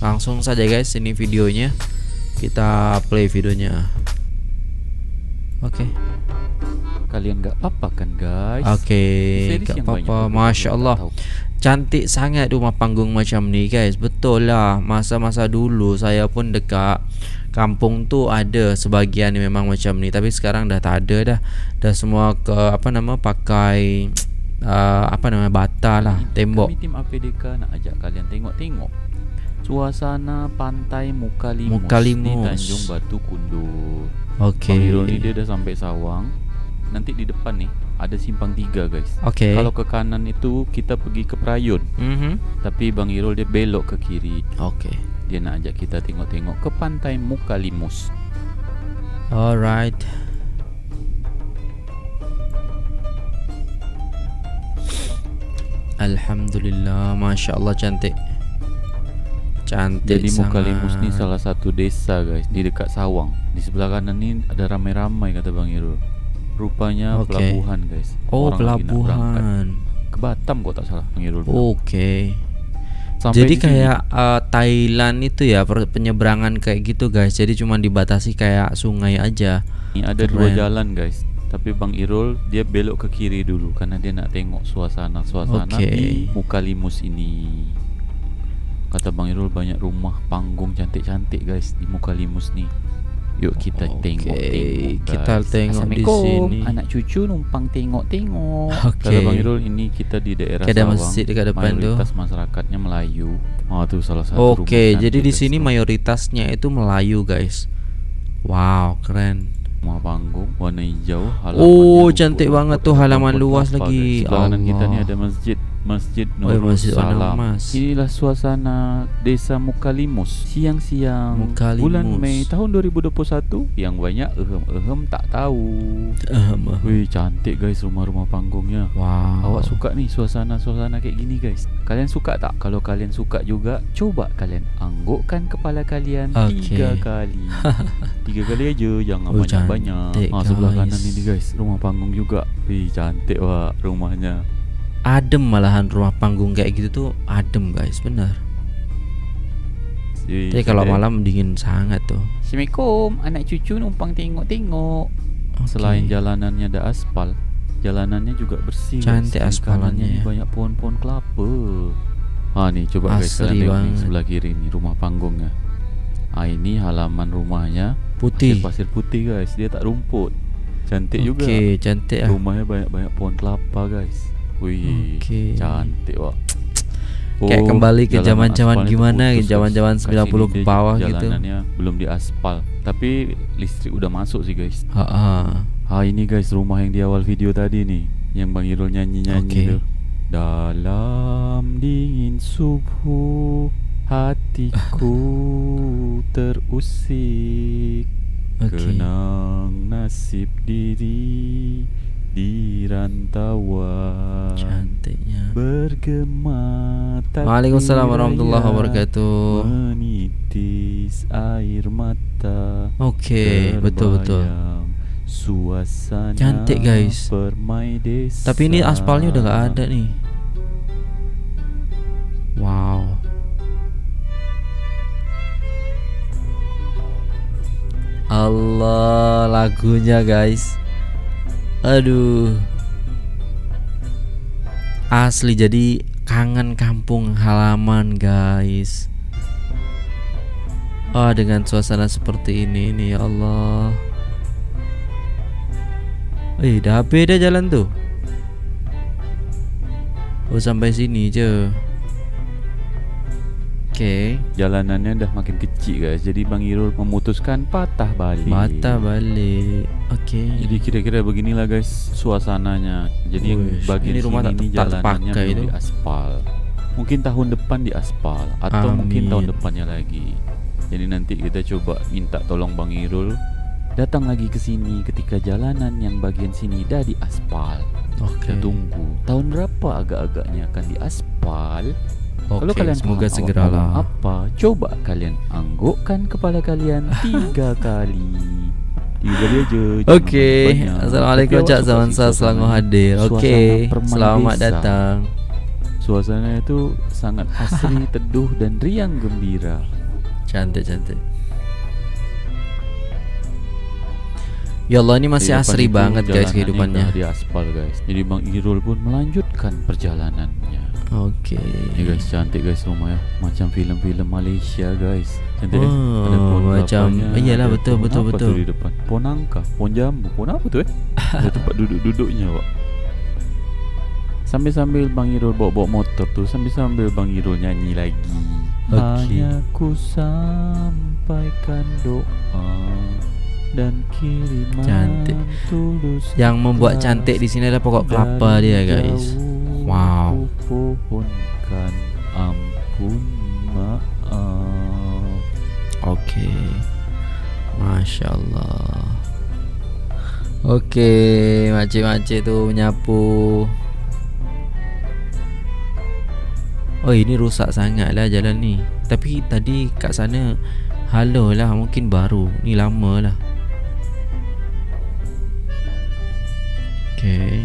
Langsung saja guys, ini videonya. Kita play videonya. Oke. Kalian gak apa-apa kan guys? Oke, Series gak yang apa-apa. banyak Masya Allah, tahu. cantik sangat rumah panggung macam ni guys. Betul lah, masa-masa dulu saya pun dekat kampung tu ada sebagian yang memang macam ni, tapi sekarang dah tak ada dah. Dah semua ke pakai bata lah, tembok. Kami tim APDK nak ajak kalian tengok-tengok suasana pantai Mukalimus di Tanjung Batu Kundur. Okey. Bang Irul ni dia dah sampai Sawang. Nanti di depan ni ada simpang 3 guys. Okey. Kalau ke kanan itu kita pergi ke Prayun. Tapi Bang Irul dia belok ke kiri. Okey. Dia nak ajak kita tengok-tengok ke pantai Mukalimus. Alright. Alhamdulillah, Masya Allah, cantik. Cantik. Jadi sangat. Mukalimus ni salah satu desa guys, di dekat Sawang. Di sebelah kanan ni ada ramai-ramai kata Bang Irul. Rupanya pelabuhan guys. Oh, Orang lagi nak berangkat pelabuhan. ke Batam kok tak salah Bang Irul. Okey. Sampai Jadi di sini. kayak Thailand itu ya, penyeberangan kayak gitu guys. Jadi cuma dibatasi kayak sungai aja. Ini ada Keren. 2 jalan guys. Tapi Bang Irul dia belok ke kiri dulu karena dia nak tengok suasana di Mukalimus ini. Kata Bang Irul banyak rumah panggung cantik-cantik guys di Mukalimus ni. Yuk kita tengok-tengok guys. Kita tengok di Assalamualaikum, sini. anak cucu numpang tengok-tengok. Okey. Kata Bang Irul ini kita di daerah Ada Sawang. masjid dekat depan tu. Mayoritas masyarakatnya Melayu. Oh tu salah satu rumah Okey, cantik jadi di guys sini tu. mayoritasnya itu Melayu guys. Wow, keren. Rumah panggung warna hijau, halamannya Oh, rumput, cantik banget tuh, rumput, halaman rumput luas kelapa, lagi. guys. Sebelah kanan kita ni Allah. ada Masjid Oh, Nurul Masjid Al Salam. Mas. Inilah suasana desa Mukalimus siang-siang Mukalimus. bulan Mei tahun 2021 yang banyak ehem tak tahu. Wih, cantik guys rumah-rumah panggungnya. Wow. Awak suka nih suasana kayak gini guys? Kalian suka tak? Kalau kalian suka juga, coba kalian anggukkan kepala kalian 3 kali. 3 kali aja, jangan Oh, banyak-banyak. cantik, Sebelah guys. kanan ini guys, rumah panggung juga. Wih, cantik wah rumahnya. Adem malahan rumah panggung kayak gitu tuh, adem guys, bener. Tapi kalau malam dingin sangat tuh. Assalamualaikum, anak cucu numpang tengok-tengok. Selain jalanannya ada aspal, jalanannya juga bersih. Cantik guys. Di kanannya aspalannya. ni banyak pohon-pohon kelapa. Nih coba guys, Asri kalian tengok nih banget. sebelah kiri nih rumah panggungnya. Ini halaman rumahnya Putih. pasir putih guys, dia tak rumput. Cantik juga. Okey, cantik ah. Rumahnya banyak-banyak pohon kelapa guys. Wih, Okey. cantik wak. Kayak kembali ke jalanan zaman-zaman aspalnya gimana, terputus, zaman-zaman guys. 90 Kat ke sini bawah dia gitu. Jalanannya belum diaspal, tapi listrik udah masuk sih guys. Ini guys rumah yang di awal video tadi nih, yang Bang Irul nyanyi-nyanyi Okey. tuh. Dalam dingin subuh hatiku terusik, kenang nasib diri di rantauan. Cantiknya. Bergema Waalaikumsalam warahmatullahi wabarakatuh. menitis air mata. Okey, betul-betul. terbayang suasana Cantik, guys. permai desa. Tapi ini aspalnya udah gak ada nih. Wow. Allah, lagunya guys. Aduh. Asli, jadi kangen kampung halaman guys. Dengan suasana seperti ini nih, ya Allah. Dah beda jalan tuh. Sampai sini je. Oke. Jalanannya udah makin kecil guys, jadi Bang Irul memutuskan patah balik. Oke. Jadi kira-kira beginilah guys suasananya. Jadi yang Wush, bagian ini rumah sini tak ini jalanannya terpakai belum itu. diaspal. Mungkin tahun depan diaspal atau mungkin Amin. tahun depannya lagi. Jadi nanti kita coba minta tolong Bang Irul datang lagi ke sini ketika jalanan yang bagian sini dah diaspal. Oke. Kita tunggu tahun berapa agak-agaknya akan diaspal. Kalau Oke, kalian semoga paham awak segeralah. ngomong apa, coba kalian anggukkan kepala kalian 3 kali. 3 kali aja. jangan Oke. banyak-banyak. Assalamualaikum Tapi awak Cak suka Zaman sih Sa, selamat suasana- hadir. Oke. suasana permai Selamat desa. datang. Suasananya itu sangat asri, teduh dan riang gembira. Cantik cantik. Ya Allah, ini masih Di depan asri itu banget guys jalanannya kehidupannya. udah di aspal guys. Jadi Bang Irul pun melanjutkan perjalanannya. Oke. Ya guys, cantik guys rumah ya. Macam filem-filem Malaysia guys. Cantik Oh, ada pohon macam kelapanya, iyalah, ada betul pohon betul apa betul. tuh di depan. Pohon nangka, pohon jambu, pohon apa tuh Ada tempat duduk-duduknya Pak. Sambil-sambil Bang Irul bawa-bawa motor tuh, sambil-sambil Bang Irul nyanyi lagi. Okey. Hanya ku sampaikan doa dan kiriman Cantik. tulus. Yang membuat cantik di sini adalah pokok kelapa dia guys. Wow. Pohonkan ampun maaf. Oke. Masya Allah. Oke, makcik-makcik tuh menyapu. Oh, ini rusak sangat lah jalan ni. Tapi tadi kat sana halo lah, mungkin baru. Ni lama lah. Okay.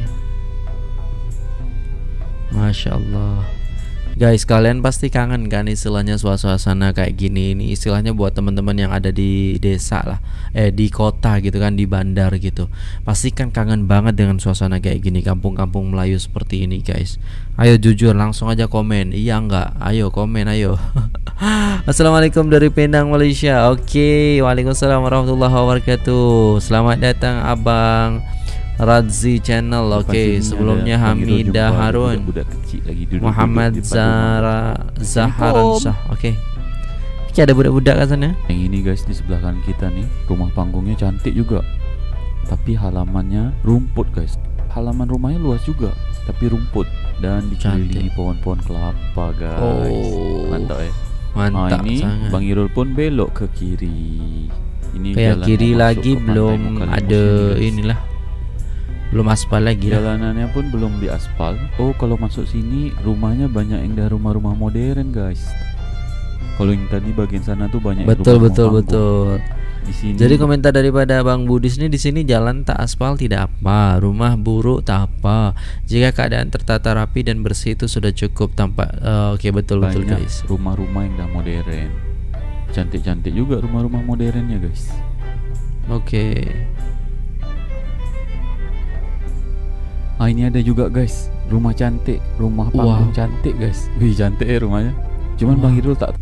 Masya Allah. Guys, kalian pasti kangen kan istilahnya suasana kayak gini. Ini istilahnya buat teman-teman yang ada di desa lah, di kota gitu kan, di bandar gitu. Pasti kan kangen banget dengan suasana kayak gini, kampung-kampung Melayu seperti ini guys. Ayo jujur, langsung aja komen. Iya enggak? Ayo komen, ayo. Assalamualaikum dari Penang, Malaysia. Oke, waalaikumsalam warahmatullahi wabarakatuh. Selamat datang Abang Radzi Channel. Oke, sebelumnya Hamidah Harun, budak kecil lagi duduk Muhammad Zaharan Shah. Oke. Oke, ada budak-budak kat sana. Yang ini guys, di sebelah kanan kita nih, rumah panggungnya cantik juga. Tapi halamannya rumput guys. Halaman rumahnya luas juga, tapi rumput dan dikelilingi pohon-pohon kelapa guys. Oh, mantap ya. Mantap ini sangat. Bang Irul pun belok ke kiri. Ini Kayak jalan kiri mau masuk lagi ke Pantai belum Muka Limus ada ini, guys. inilah. Belum aspal lagi lah. Jalanannya pun belum diaspal. Oh, kalau masuk sini rumahnya banyak yang dah rumah-rumah modern guys. Kalau yang tadi bagian sana tuh banyak Betul rumah betul panggung. betul. Di sini Jadi komentar daripada Bang Budis ini, di sini jalan tak aspal tidak apa, rumah buruk tak apa. Jika keadaan tertata rapi dan bersih itu sudah cukup tampak. Oke, betul betul banyak guys. rumah-rumah yang dah modern. Cantik-cantik juga rumah-rumah modernnya guys. Oke. Ah, ini ada juga guys, rumah cantik, rumah panggung cantik guys. Wih, cantik ya rumahnya. Cuman Bang Irul tak.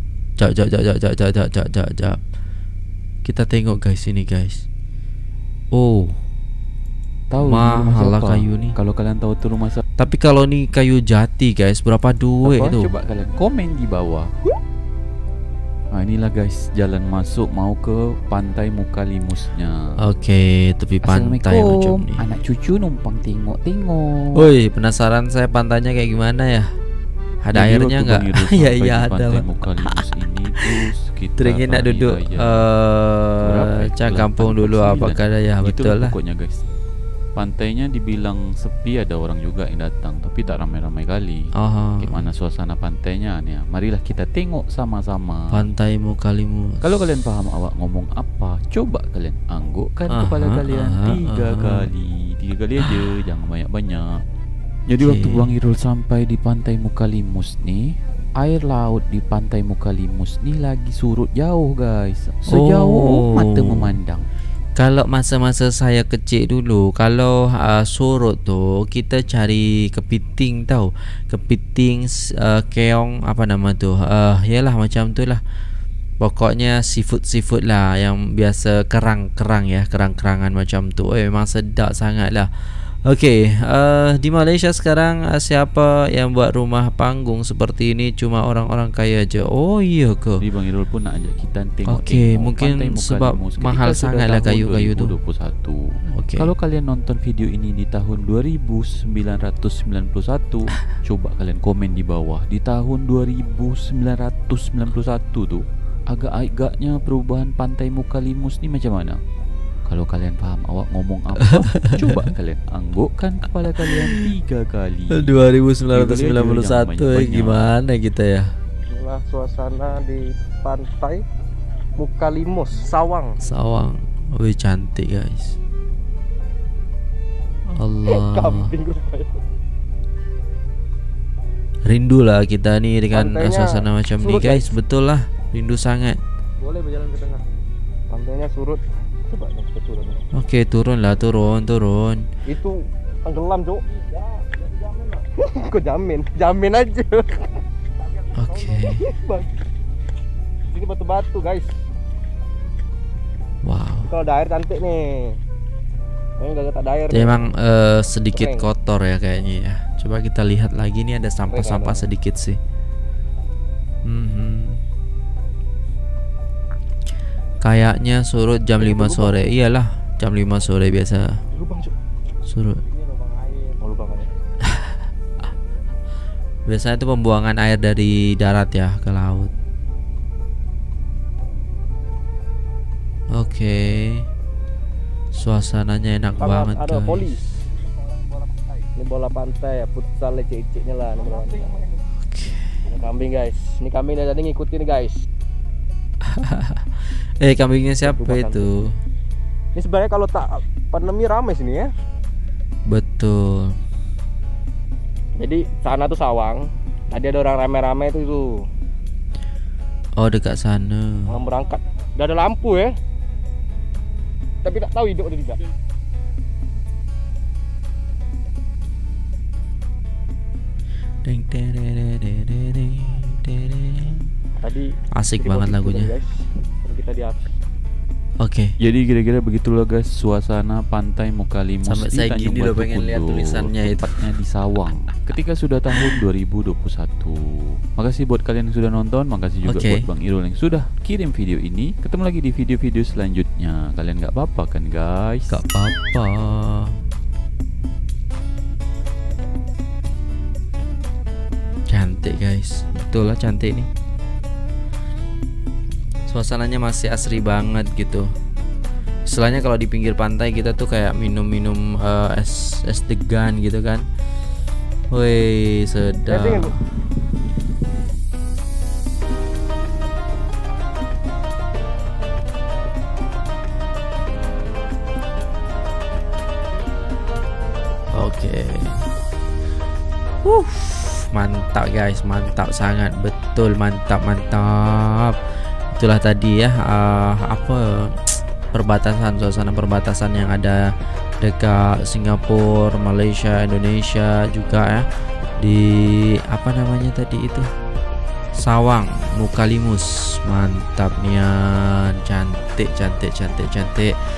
Jap. Kita tengok guys ini guys. Oh, Tahu mahal lah siapa? kayu nih. Kalau kalian tahu tuh rumah siapa? Tapi kalau nih kayu jati guys, berapa duit Apa? itu? Coba kalian komen di bawah. Nah, inilah guys, jalan masuk mau ke Pantai Muka Limusnya. Oke, tepi pantai macam nih. Anak cucu numpang tengok-tengok. Woi, penasaran saya pantainya kayak gimana ya? Ada Jadi airnya waktu nggak? Bang Irul Iya sampai iya di ada Pantai lah. Muka Limus ini tuh sekitar Teringin nak hari duduk raya. Berapa ya? cak kampung 8, dulu 9. apakah ada ya? Gitu Betul lah. Pokoknya guys. Pantainya dibilang sepi, ada orang juga yang datang, tapi tak ramai-ramai kali. Aha. Gimana suasana pantainya nih? Marilah kita tengok sama-sama. Pantai Muka Limus. Kalau kalian paham awak ngomong apa, coba kalian anggukkan kepala kalian 3 kali. 3 kali aja, jangan banyak-banyak. Jadi waktu Bang Irul sampai di Pantai Muka Limus nih, air laut di Pantai Muka Limus nih lagi surut jauh guys. Sejauh mata memandang. Kalau masa-masa saya kecil dulu, kalau surut tu kita cari kepiting tau. Kepiting, keong, apa nama tu? Yalah macam tu lah. Pokoknya seafood lah, yang biasa kerang ya, kerang-kerangan macam tu. Memang sedap sangat lah. Okey, di Malaysia sekarang siapa yang buat rumah panggung seperti ini? Cuma orang-orang kaya aja. Oh iya ke? Jadi Bang Irul pun nak ajak kita tengok. Okey, mungkin sebab mahal sangat lah kayu-kayu tu. 2021. Okey. Kalau kalian nonton video ini di tahun 2991, coba kalian komen di bawah. Di tahun 2991 tuh agak-agaknya perubahan Pantai Muka Limus ni macam mana? Kalau kalian faham awak ngomong apa, coba kalian anggukkan kepala kalian 3 kali. 2991 gimana kita ya? Inilah suasana di Pantai Muka Limus, Sawang. Wih cantik guys. Allah. Kambing rupanya. Rindu lah kita nih dengan Pantainya suasana macam ni surut, guys. Betul lah, rindu sangat. Boleh berjalan ke tengah. Pantainya surut. Coba nih kita turun. Oke, turun lah, turun. Itu tenggelam, Cuk. Kok jamin? Jamin aja. Oke. Ini batu-batu, guys. Wow. Kalau ada air cantik nih. Ini enggak ada air. Dia emang sedikit kotor ya kayaknya ya. Coba kita lihat lagi nih, ada sampah-sampah sedikit sih. Kayaknya surut jam 5 sore. Iyalah, jam 5 sore biasa Lubang, Cuk. surut. Ini lubang air. Oh, lubang air. Biasanya itu pembuangan air dari darat ya ke laut. Oke. Suasananya enak banget, Ada guys. poli. Ini bola pantai ya, futsal lecek-leceknya lah ini bola pantai. Oke. Ini kambing, guys. Ini kambing dari tadi ngikutin, guys. Kambingnya siapa itu? Ini sebenarnya kalau tak pandemi ramai sini ya. Betul. Jadi sana tuh sawang. Tadi ada orang rame-rame itu. Oh, dekat sana. Orang berangkat. Udah ada lampu ya. Tapi tak tahu hidup atau tidak. Tadi Asik banget lagunya. guys. Kita di atas. Oke. Jadi kira-kira begitulah guys suasana pantai Mukalimus Sampai di saya Tanjung gini udah Batu pengen lihat Kudur, tulisannya itu. tepatnya di Sawang. Ketika sudah tahun 2021. Makasih buat kalian yang sudah nonton, makasih juga Oke. buat Bang Irul yang sudah kirim video ini. Ketemu lagi di video-video selanjutnya. Kalian nggak apa-apa kan guys? Gak apa-apa. Cantik guys. Betul lah, cantik nih. Suasananya masih asri banget gitu. Istilahnya kalau di pinggir pantai kita tuh kayak minum-minum es degan gitu kan. Woi, sedap. Oke. Mantap guys, mantap sangat, betul, mantap. Itulah tadi ya suasana perbatasan yang ada dekat Singapura, Malaysia, Indonesia juga ya, di apa namanya tadi itu, Sawang, Mukalimus. Mantap nian, cantik.